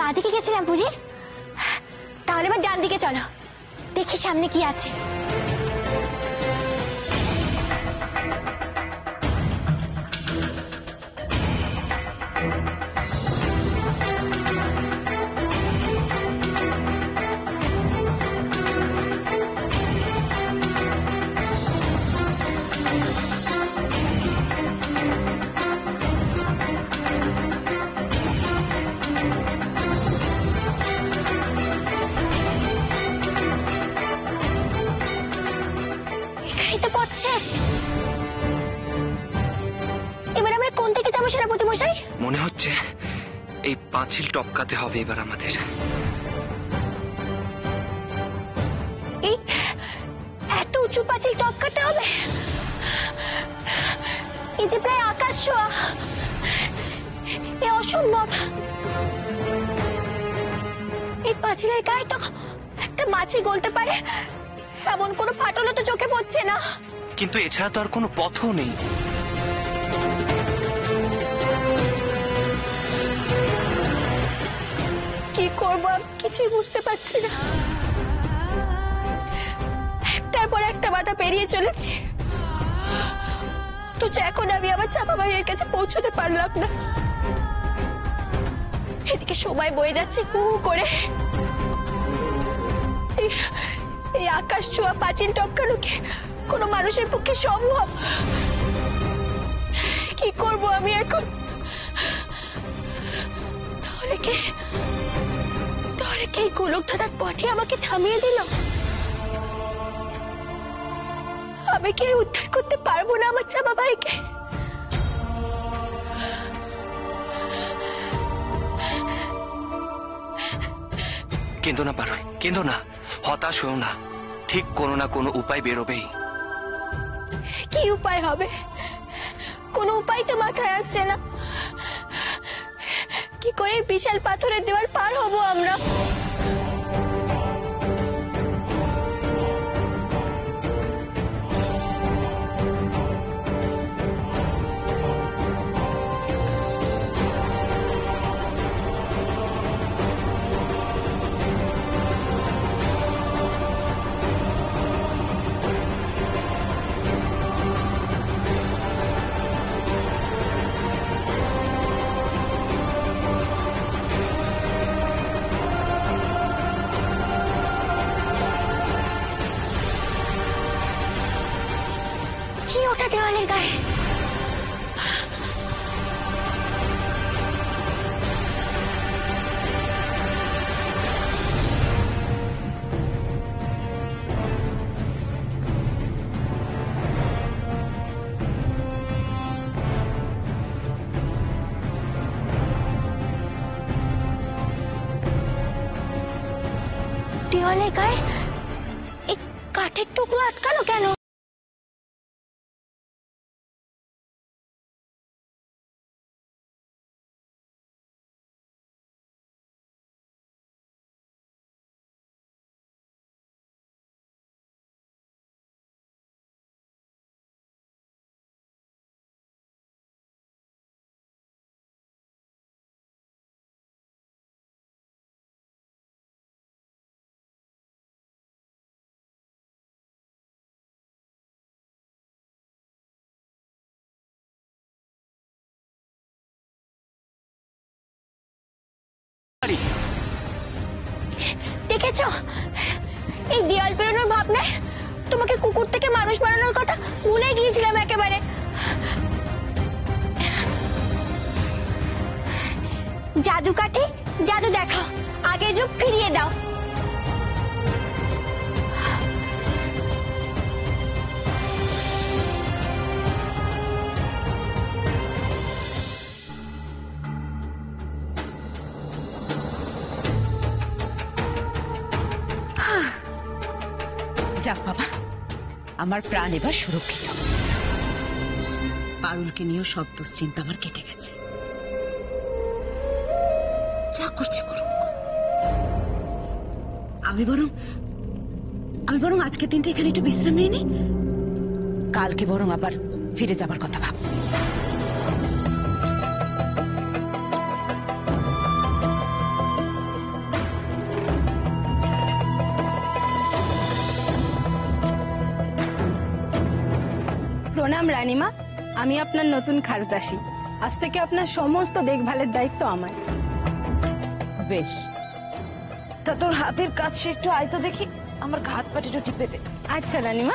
বাঁ দিকে গেছিলাম পুজি, তাহলে এবার ডান দিকে চলো, দেখি সামনে কি আছে। শেষ। এবার আমরা কোন দিকে যাবো সেনাপতি মশাই? মনে হচ্ছে এই পাঁচিল টপকাতে হবে এবার আমাদের। এই এত উঁচু পাঁচিল টপকাতে হবে? এই যে প্রায় আকাশ ছোঁয়া, এ অসম্ভব। এই পাঁচিলের গায়ে তো একটা মাছি গলতে পারে, এমন কোনো ফাটলও তো চোখে পড়ছে না। কিন্তু এছাড়া তো আর কোনো পথও নেই। কি করবো আমি কিছুই বুঝতে পারছি না। একটার পর একটা বাধা পেরিয়ে চলেছে, অথচ এখন আমি আমার চাপা ভাইয়ের কাছে পৌঁছতে পারলাম না। এদিকে সময় বয়ে যাচ্ছে হু হু করে। এই আকাশ ছোঁয়া পাঁচিল টপকানো কি কোনো মানুষের পক্ষে সম্ভব? কি করব আমি এখন? তাহলে কি গোলক ধাঁধার পথে আমাকে থামিয়ে দিল? আমি কি উদ্ধার করতে পারবো না আমার চাপা ভাইকে? কেঁদো না পারুল, কেঁদো না, হতাশ হও না, ঠিক কোনো না কোনো উপায় বেরোবেই। কি উপায় হবে? কোনো উপায় তো মাথায় আসছে না। কি করে বিশাল পাথরের দেওয়াল পার হব আমরা? কি ওটা দেওয়ালের গায়ে? দেওয়ালের গায়ে এই কাঠের টুকরো আটকানো কেন? দেখেছো এই দেয়াল পেরোনোর ভাবনায় তোমাকে কুকুর থেকে মানুষ বানানোর কথা ভুলে গিয়েছিলাম একেবারে। জাদু কাঠি জাদু দেখাও, আগের রূপ ফিরিয়ে দাও। যাক বাবা, আমার প্রাণ এবার সুরক্ষিত। পারুলকে নিয়েও সব দুশ্চিন্তা আমার কেটে গেছে। যা করছে করুক। আমি বরং আজকে দিনটা এখানে একটু বিশ্রাম নিয়ে নি, কালকে বরং আবার ফিরে যাবার কথা ভাব। প্রণাম রানীমা, আমি আপনার নতুন খাসদাসী। আজ থেকে আপনার সমস্ত দেখভালের দায়িত্ব আমার। বেশ, তা তোর হাতের কাজ সে একটু আয় তো দেখি, আমার হাত পাটিটা টিপে দে। আচ্ছা রানীমা।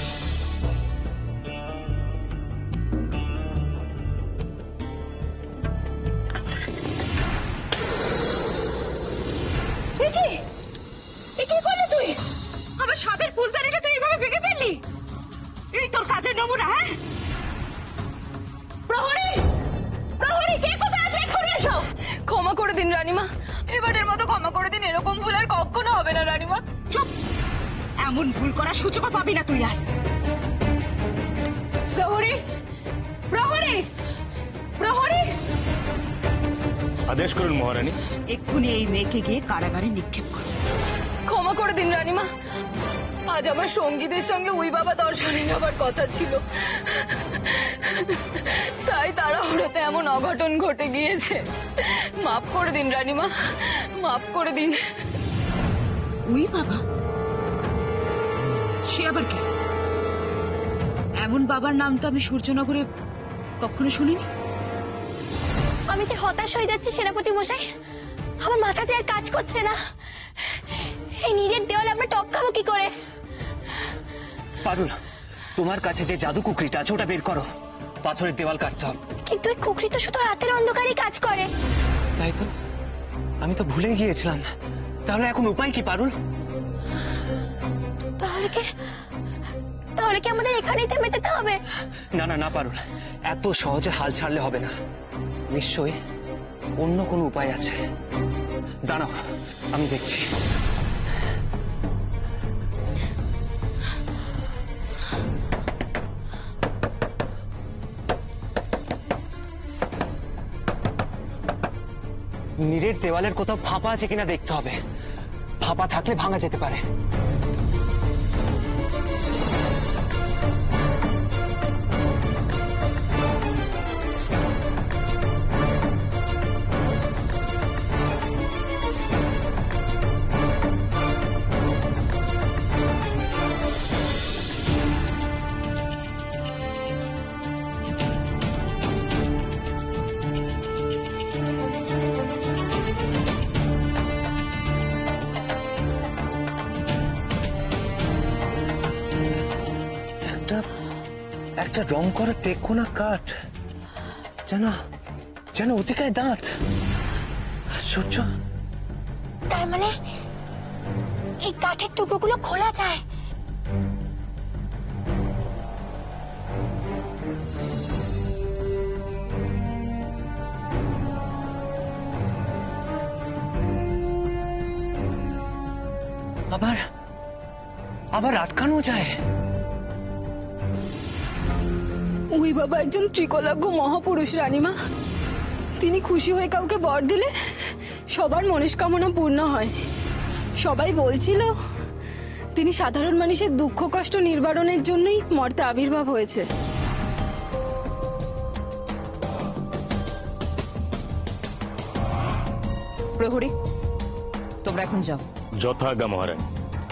কি করলি তুই? আমার সাদের ফুলদানিটা তুই এইভাবে ভেঙে ফেললি? এই তোর কাজের নমুনা? হ্যাঁ, প্রহরী, প্রহরী, কে কোথায় আছে? এক্ষুনি এসো। ক্ষমা করে দিন রানীমা, এবারের মতো ক্ষমা করে দিন। এরকম ভুল আর কখনো হবে না রানীমা। চুপ, এমন ভুল করার সুযোগও পাবি না তুই আর। প্রহরী, প্রহরী, প্রহরী, আদেশ করুন মহারানী। এক্ষুনি এই মেয়েকে গিয়ে কারাগারে নিক্ষেপ করো। ক্ষমা করে দিন রানীমা, আজ আমার সঙ্গীদের সঙ্গে উই বাবা দর্শনে যাবার কথা ছিল, তাই তাড়াহুড়োতে এমন অঘটন ঘটে গিয়েছে। মাফ করে দিন রানীমা, মাফ করে দিন। উই বাবা? সে আবার কে? এমন বাবার নাম তো আমি সূর্যনগরে কখনো শুনিনি। আমি যে হতাশ হয়ে যাচ্ছি সেনাপতি মশাই, আমার মাথা যে আর কাজ করছে না। এই নীরের দেওয়ালে আমরা টপকাবো কি করে? পারুল, তোমার কাছে যে জাদু কুকরিটা আছে ওটা বের করো, পাথরের দেওয়াল কাটতে হবে। কিন্তু এই খুকরি তো শুধু রাতের অন্ধকারেই কাজ করে। তাই তো, আমি তো ভুলে গিয়েছিলাম। তাহলে এখন উপায় কি পারুল? তাহলে কি তাহলে কি আমাদের এখানেই থেমে যেতে হবে? না না না পারুল, এত সহজে হাল ছাড়লে হবে না। নিশ্চয়ই অন্য কোনো উপায় আছে। দাঁড়াও, আমি দেখছি। নীরের দেওয়ালের কোথাও ফাঁপা আছে কিনা দেখতে হবে। ফাঁপা থাকলে ভাঙা যেতে পারে। একটা রং করা তেকোনা কাঠ, যেন যেন অতিকায় দাঁত। আশ্চর্য। তার মানে এই কাঠের টুকরোগুলো খোলা যায়। আবার আবার আটকানো যায়। উই বাবা একজন ত্রিকলাজ্ঞ মহাপুরুষ রানীমা। তিনি খুশি হয়ে কাউকে বর দিলে সবার মনস্কামনা পূর্ণ হয়। সবাই বলছিল তিনি সাধারণ মানুষের দুঃখ কষ্ট নিবারণের জন্যই মর্তে আবির্ভাব হয়েছে। প্রহরী, তোমরা এখন যাও। যথাজ্ঞা মহারানী।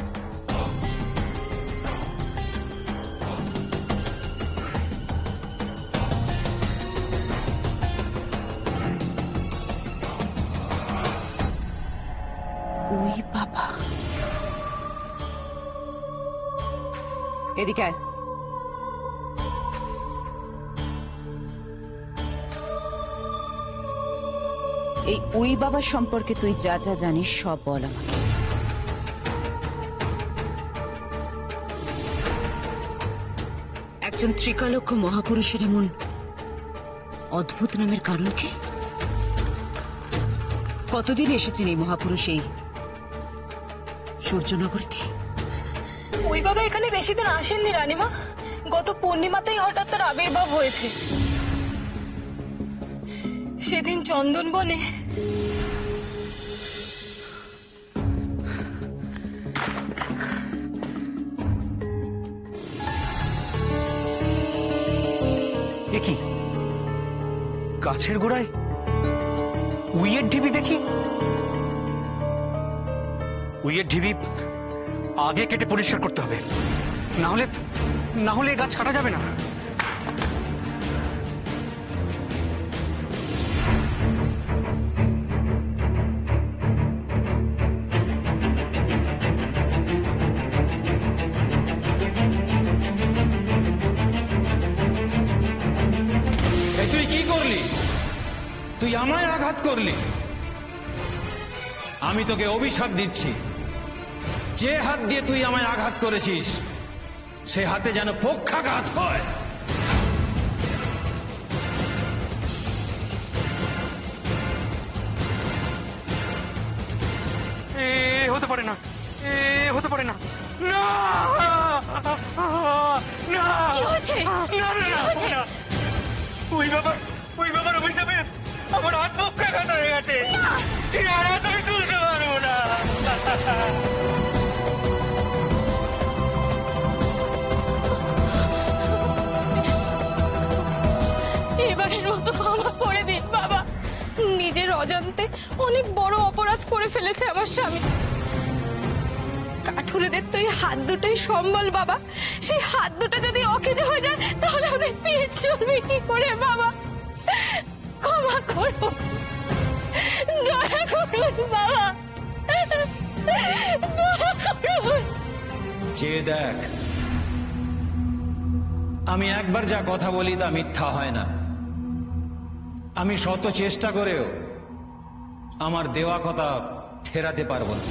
উই বাবা, এদিকে আয়। এই উই বাবার সম্পর্কে তুই যা যা জানিস সব বল আমাকে। একজন ত্রিকালজ্ঞ মহাপুরুষের এমন অদ্ভুত নামের কারণ কি? কতদিন এসেছেন এই মহাপুরুষ এই সূর্যনগরতে? উই বাবা এখানে বেশি দিন আসেননি রানীমা, গত পূর্ণিমাতেই হঠাৎ তার আবির্ভাব হয়েছে। সেদিন চন্দন বনে কি গাছের গোড়ায় উইয়ের ঢিবি দেখি। উইয়ের ঢিবি আগে কেটে পরিষ্কার করতে হবে, না হলে গাছ কাটা যাবে না। আমায় আঘাত করলি। আমি তোকে অভিশাপ দিচ্ছি, যে হাত দিয়ে তুই আমায় আঘাত করেছিস সে হাতে যেন পক্ষাঘাত হয়। হতে পারে না, হতে পারে না, না না কি হয়েছে? না না না না। ওই বাবার অভিশাপে আমার হাত পক্ষাঘাত হয়ে গেছে। আর হাত আমি তুলতে পারবো না। এবারের মতো ক্ষমা করে দিন বাবা। নিজের অজান্তে অনেক বড় অপরাধ করে ফেলেছে আমার স্বামী। কাঠুরেদের তো এই হাত দুটোই সম্বল বাবা। সেই হাত দুটো যদি অকেজো হয়ে যায় তাহলে ওদের পেট চলবে কি করে বাবা? ক্ষমা করুন, দয়া করুন বাবা, দয়া করুন। চেয়ে দেখ, আমি একবার যা কথা বলি তা মিথ্যা হয় না। আমি শত চেষ্টা করেও আমার দেওয়া কথা ফেরাতে পারবো না।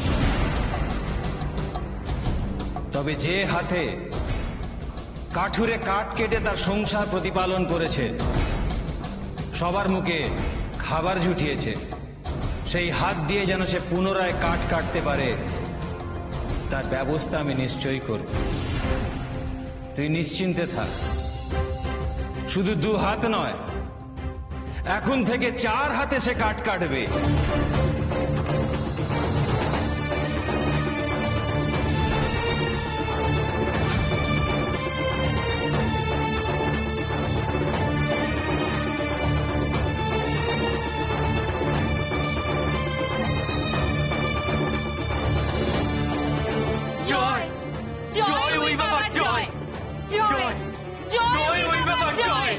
তবে যে হাতে কাঠুরে কাঠ কেটে তার সংসার প্রতিপালন করেছে, সবার মুখে খাবার জুটিয়েছে, সেই হাত দিয়ে যেন সে পুনরায় কাঠ কাটতে পারে তার ব্যবস্থা আমি নিশ্চয়ই করব। তুই নিশ্চিন্তে থাক। শুধু 2 হাত নয়, এখন থেকে 4 হাতে সে কাঠ কাটবে। জয় জয় ওই বাবার জয়, জয় জয় ওই বাবার জয়।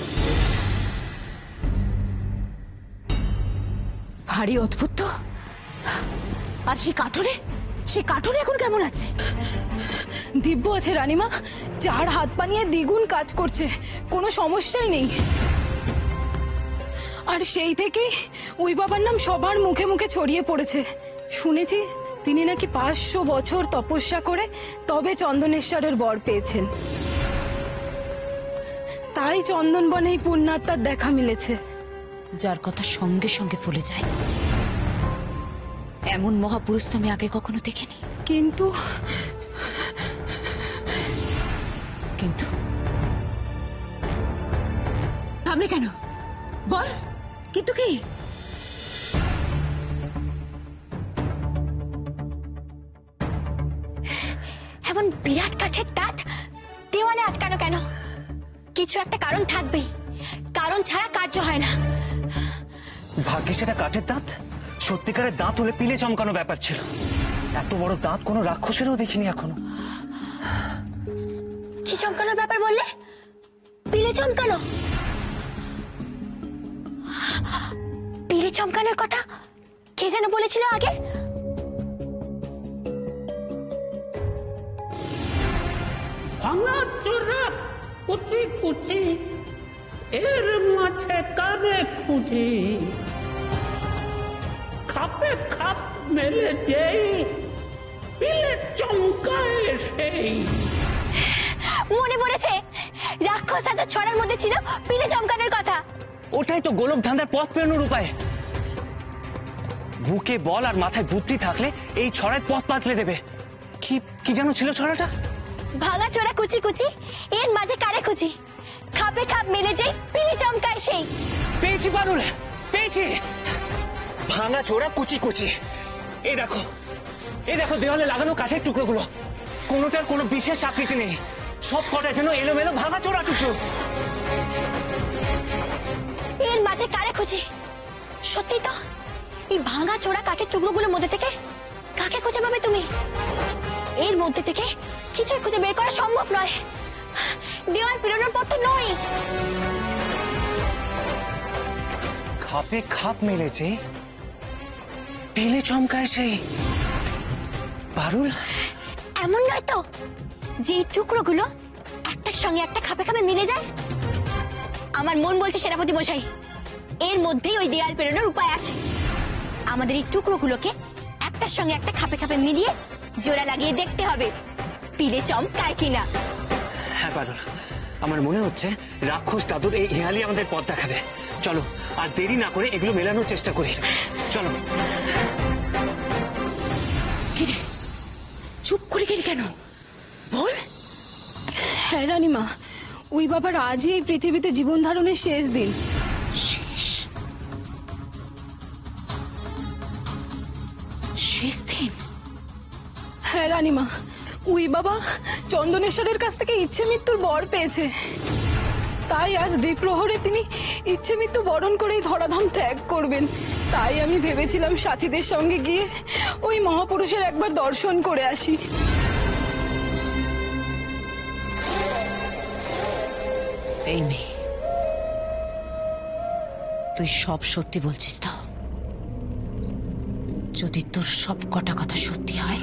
ভারী অদ্ভুত তো। আর সে কাঠুরে এখন কেমন আছে? দিব্য আছে রানীমা, 4 হাত পা নিয়ে দ্বিগুণ কাজ করছে, কোনো সমস্যাই নেই। আর সেই থেকেই ওই বাবার নাম সবার মুখে মুখে ছড়িয়ে পড়েছে। শুনেছি তিনি নাকি 500 বছর তপস্যা করে তবে চন্দনেশ্বরের বর পেয়েছেন। তাই চন্দনবনে এই পুণ্যাত্মার দেখা মিলেছে। যার কথা সঙ্গে সঙ্গে ফলে যায়, এমন মহাপুরুষ তো আমি আগে কখনো দেখিনি। কিন্তু কিন্তু থামলে কেন? বল, কিন্তু কি? এমন বিরাট কাঠের দাঁত দেওয়ালে আটকানো কেন? কিছু একটা কারণ থাকবেই, কারণ ছাড়া কার্য হয় না। ভাগ্যে সেটা কাঠের দাঁত, সত্যিকারের দাঁত হলে পিলে চমকানো ব্যাপার ছিল। এত বড় দাঁত কোনো রাক্ষসেরও দেখিনি এখনো। কি চমকানোর ব্যাপার বললে? পিলে চমকানো? পিলে চমকানোর কথা কে যেন বলেছিল আগে? ভাঙা চোরা কুচি কুচি, এর মাঝে কানে খুঁজি, খাপে খাপ মেলে যেই, পিলে চমকায় সেই। মনে পড়েছে, রাক্ষস এত ছড়ার মধ্যে ছিল পিলে চমকানোর কথা। ওটাই তো গোলক ধাঁধার পথ পেরোনোর উপায়। বুকে বল আর মাথায় বুদ্ধি থাকলে এই ছড়ায় পথ পাতলে দেবে। কি কি যেন ছিল ছড়াটা? ভাঙা চোরা কুচি কুচি, এর মাঝে কারে খুঁজি, খাপে খাপ মেলে যেই, পিলে চমকায় সেই। পেয়েছি পারুল, পেয়েছি। ভাঙা চোরা কুচি কুচি, এই দেখো দেওয়ালে লাগানো কাঠের টুকরোগুলো, কোনোটার কোনো বিশেষ আকৃতি নেই, সব কটা যেন এলোমেলো ভাঙা চোরা টুকরো। এর মাঝে কারে খুঁজি? সত্যি তো, এই ভাঙা চোরা কাঠের টুকরোগুলোর মধ্যে থেকে কাকে খুঁজে পাবে তুমি? এর মধ্যে থেকে কিছুই খুঁজে বের করা সম্ভব নয়। দেওয়াল পেরোনোর পথ তো নই। খাপে খাপ মেলেছে, পিলে চমকায় সেই। পারুল, এমন নয় তো যে এই টুকরোগুলো একটার সঙ্গে একটা খাপে খাপে মিলে যায়? আমার মন বলছে সেনাপতি মশাই, এর মধ্যেই ওই দেয়াল পেরোনোর উপায় আছে। আমাদের এই টুকরোগুলোকে একটার সঙ্গে একটা খাপে খাপে মিলিয়ে জোড়া লাগিয়ে দেখতে হবে পিলে চমকায় কিনা। হ্যাঁ পারুল, আমার মনে হচ্ছে রাক্ষস দাদুর এই হেয়ালি আমাদের পথ দেখাবে। চলো আর দেরি না করে এগুলো মেলানোর চেষ্টা করি। চলো। চুপ করে গেলি কেন বল? হ্যাঁ রানীমা, ওই বাবার আজই এই পৃথিবীতে জীবন ধারণের শেষ দিন। শেষ শেষ দিন? হ্যাঁ রানীমা, ওই বাবা চন্দনেশ্বরের কাছ থেকে ইচ্ছে মৃত্যুর বর পেয়েছে, তাই আজ দ্বিপ্রহরে তিনি ইচ্ছে মৃত্যু বরণ করেই ধরাধাম ত্যাগ করবেন। তাই আমি ভেবেছিলাম সাথীদের সঙ্গে গিয়ে ওই মহাপুরুষের একবার দর্শন করে আসি। এই মেয়ে, তুই সব সত্যি বলছিস তো? যদি তোর সব কটা কথা সত্যি হয়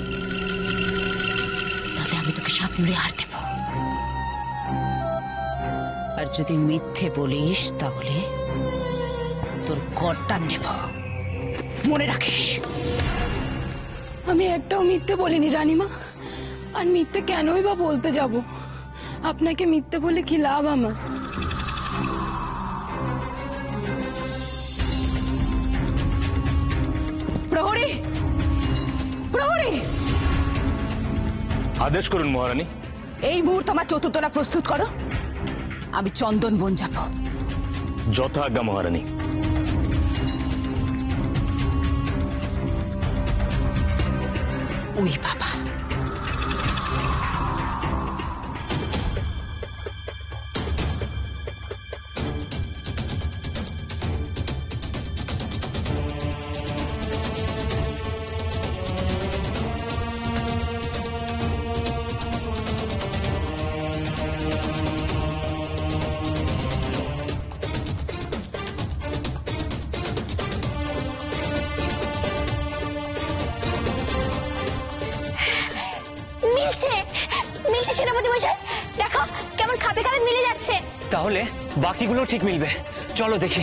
তাহলে আমি তোকে 7 মুড়ে হার দেব, আর যদি মিথ্যে বলিস তাহলে তোর গর্দান নেব, মনে রাখিস। আমি একটাও মিথ্যে বলিনি রানীমা, আর মিথ্যে কেনই বা বলতে যাব? আপনাকে মিথ্যে বলে কি লাভ আমার? প্রহরী, প্রহরী, আদেশ করুন মহারানী। এই মুহূর্তে আমার চতুর্থনা প্রস্তুত করো, আমি চন্দন বন যাব। যথা আজ্ঞা মহারানী। ওই বাবা, মিলছে মিলছে সেনাপতি মশাই, দেখো কেমন খাপে খাপে মিলে যাচ্ছে। তাহলে বাকিগুলো ঠিক মিলবে। চলো দেখি।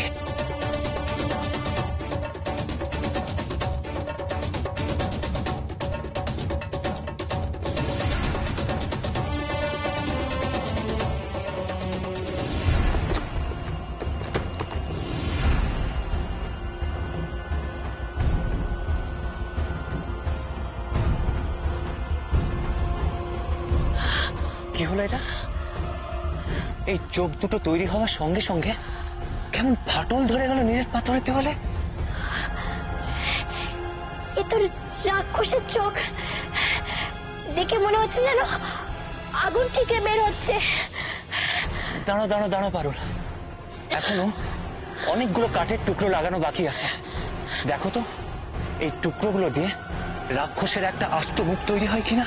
কি হলো এটা? এই চোখ দুটো তৈরি হওয়ার সঙ্গে সঙ্গে কেমন ফাটল ধরে গেল নীরের পাথরের দেওয়ালে। এ তো রাক্ষসের চোখ, দেখে মনে হচ্ছে যেন আগুন ঠিকরে বের হচ্ছে। দাঁড়াও দাঁড়াও দাঁড়াও পারুল, এখনো অনেকগুলো কাঠের টুকরো লাগানো বাকি আছে। দেখো তো এই টুকরোগুলো দিয়ে রাক্ষসের একটা আস্ত মুখ তৈরি হয় কিনা।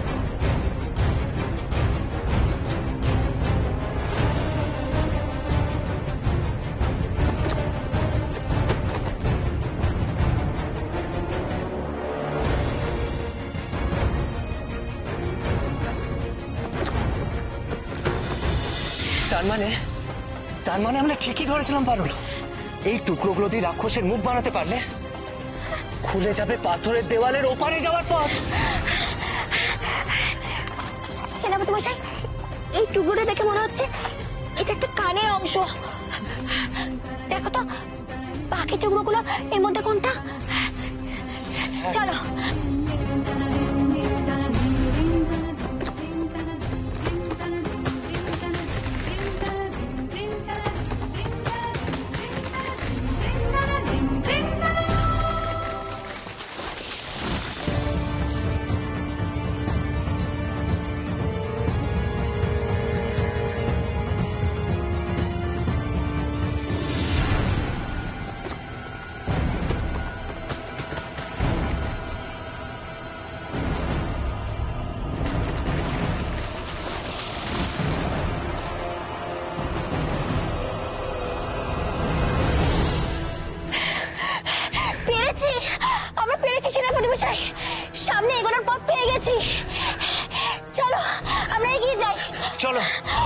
তার মানে আমরা ঠিকই ধরেছিলাম পারুল। এই টুকরোগুলো দিয়ে রাক্ষসের মুখ বানাতে পারলে খুলে যাবে পাথরের দেওয়ালের ওপারে যাওয়ার পথ। সেনাপতি মশাই, এই টুকরোটা দেখে মনে হচ্ছে এটা একটা কানের অংশ। দেখো তো বাকি টুকরোগুলো এর মধ্যে কোনটা। চলো। আমরা পেরেছি সেনাপতি মশাই, সামনে এগোনোর পথ পেয়ে গেছি। চলো আমরা এগিয়ে যাই। চলো।